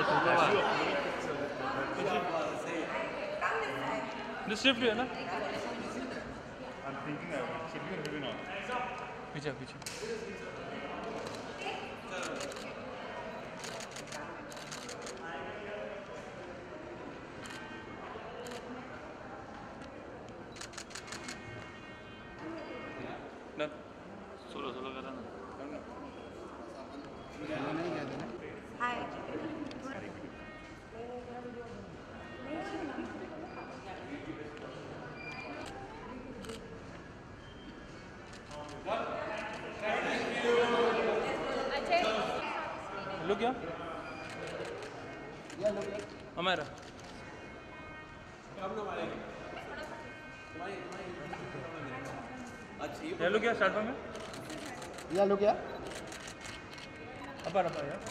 This shift है ना? I'm thinking I should be moving on. पीछे पीछे. सोलो सोलो करा ना. हाय हेलो क्या? हमारा हेलो क्या स्टार्ट में या लो क्या अपर अपर यार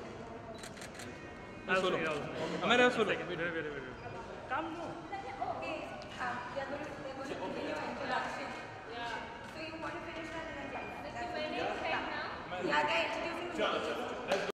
सोलो हमारा solo come no okay they are going to give you an introduction so you want to finish that and then yeah, they're introducing the